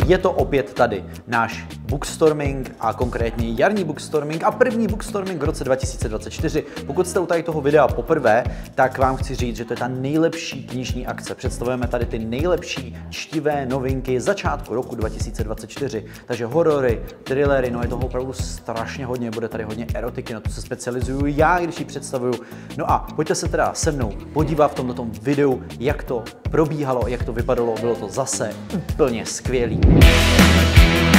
je to opět tady náš Bookstorming a konkrétně jarní Bookstorming a první Bookstorming v roce 2024. Pokud jste u tady toho videa poprvé, tak vám chci říct, že to je ta nejlepší knižní akce. Představujeme tady ty nejlepší čtivé novinky začátku roku 2024. Takže horory, thrillery, no je toho opravdu strašně hodně, bude tady hodně erotiky, na to se specializuju já, když ji představuju. No a pojďte se teda se mnou podívat v tomto videu, jak to probíhalo, jak to vypadalo, bylo to zase úplně skvělý.